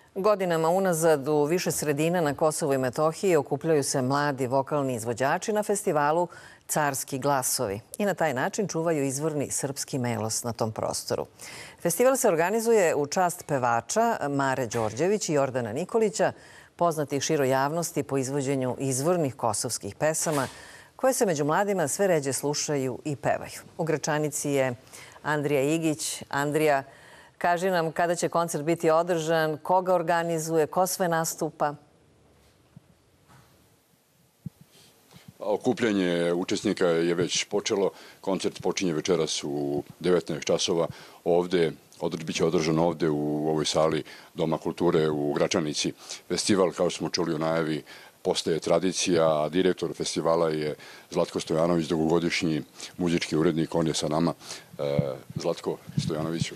Godinama unazad u više sredina na Kosovu i Metohiji okupljaju se mladi vokalni izvođači na festivalu Carski glasovi i na taj način čuvaju izvorni srpski melos na tom prostoru. Festival se organizuje u čast pevača Mare Đorđević i Jordana Nikolića, poznatih široj javnosti po izvođenju izvornih kosovskih pesama koje se među mladima sve ređe slušaju i pevaju. U Gračanici je Andrija Igić. Andrija, kaži nam kada će koncert biti održan, ko ga organizuje, ko sve nastupa? Okupljanje učesnika je već počelo. Koncert počinje večeras u 19 časova. Biće održan ovde u ovoj sali Doma kulture u Gračanici. Festival, kao smo čuli u najavi, postaje tradicija, a direktor festivala je Zlatko Stojanović, dugogodišnji muzički urednik. On je sa nama. Zlatko Stojanoviću,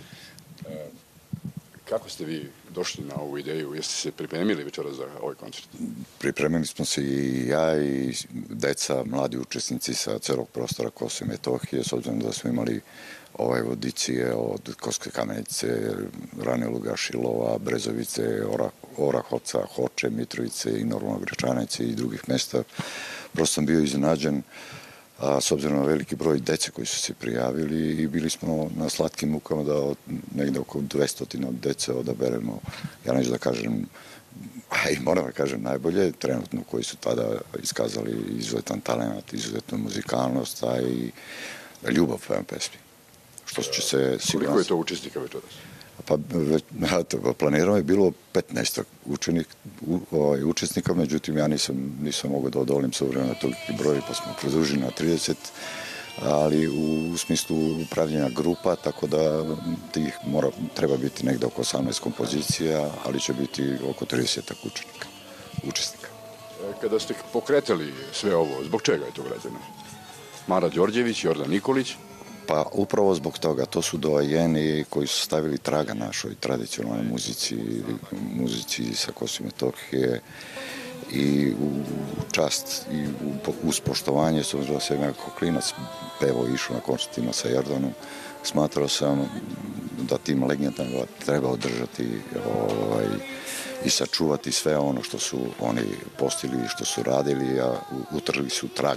kako ste vi došli na ovu ideju? Jeste se pripremili večeras za ovaj koncert? Pripremili smo se i ja i deca, mladi učesnici sa celog prostora Kosova i Metohije, s obzirom da smo imali vodicije od Koske Kamenice, Rane Lugašilova, Brezovice, Orahovca, Hoče, Mitrovice i normalno Gračanice i drugih mesta. Prosto sam bio iznenađen, s obzirom na veliki broj dece koji su se prijavili, i bili smo na slatkim mukama da negde oko 200 dece odaberemo, ja neću da kažem, a i moram da kažem najbolje, trenutno koji su tada iskazali izuzetan talent, izuzetnu muzikalnost, a i ljubav prema pesmi. Koliko je to učesnika večeras? Pa planirano je bilo 15 učesnika, međutim ja nisam mogao da odolim s obzirom na toliki broj, pa smo produžili na 30, ali u smislu pravljenja grupa, tako da treba biti negde oko 18 kompozicija, ali će biti oko 30 učesnika. Kada ste pokretali sve ovo, zbog čega je to građeno? Mara Đorđević, Jordan Nikolić? Pa upravo zbog toga, to su doajeni koji su stavili traga našoj tradicionalnoj muzici sa Kosova i Metohije, i u čast i uz poštovanje, s obzirom da sam ja kao klinac pevao i išao na koncertima sa Jordanom, smatrao sam da tim legendama treba održati i sačuvati sve ono što su oni postigli i što su radili, a utrli su trag.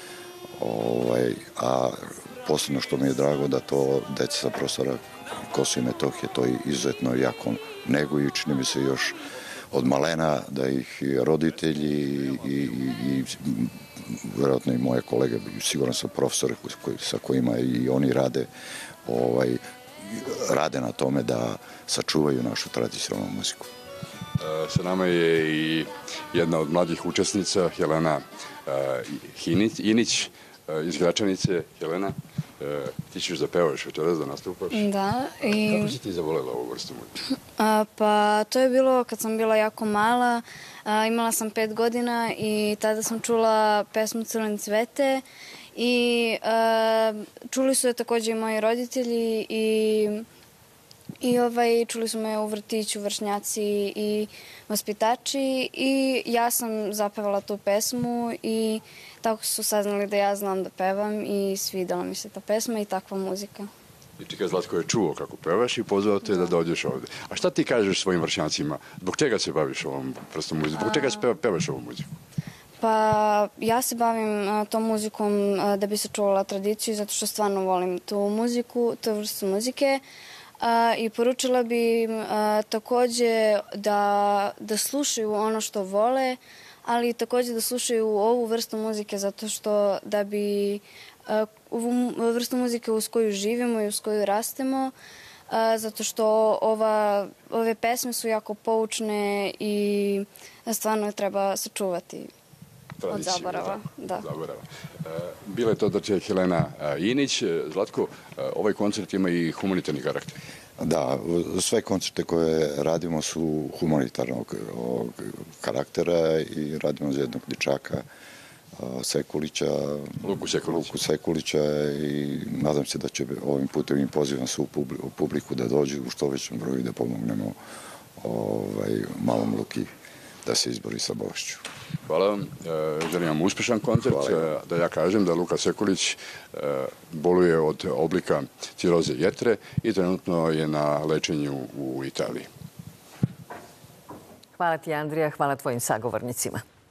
A posebno što mi je drago da to deca sa prostora Kosova i Metohije to izuzetno jako neguju, čini mi se još od malena, da ih roditelji i vjerojatno i moje kolege, siguran sam profesori sa kojima i oni rade na tome da sačuvaju našu tradicionalnu muziku. Sa nama je i jedna od mladih učesnica, Helena Inić iz Gračanice. Helena, ti ćeš da pevaš večeras, da nastupaš? Da. Kako si ti zavolela ovu vrstu muzike? Pa to je bilo kad sam bila jako mala, imala sam 5 godina i tada sam čula pesmu Crvene cvete i čuli su je takođe i moji roditelji i čuli su me u vrtiću vršnjaci i vaspitači i ja sam zapevala tu pesmu i tako su saznali da ja znam da pevam i svidela mi se ta pesma i takva muzika. I čekaj, Zlatko je čuo kako pevaš i pozvao te da dođeš ovde. A šta ti kažeš svojim vršnjacima? Zbog čega se baviš ovom vrstom muzike? Zbog čega pevaš ovu muziku? Pa ja se bavim tom muzikom da bi sačuvala tradiciju, zato što stvarno volim tu muziku, tu vrstu muzike. I poručila bi im takođe da slušaju ono što vole, ali takođe da slušaju ovu vrstu muzike zato što da bi ovu vrstu muzike uz koju živimo i uz koju rastemo, zato što ove pesme su jako poučne i stvarno treba sačuvati od zaborava. Bila je to da će Helena Inić. Zlatko, ovaj koncert ima i humanitarni karakter. Da, sve koncerte koje radimo su humanitarnog karaktera i radimo za jednog dječaka, Luku Sekulića, i nadam se da će ovim putem pozivam se u publiku da dođu u što većem broju i da pomognemo malom Luki da se izbori sa bolešću. Hvala vam. Želim vam uspešan koncert. Da ja kažem da Luka Sekulić boluje od oblika ciroze jetre i trenutno je na lečenju u Italiji. Hvala ti, Andrija, hvala tvojim sagovornicima.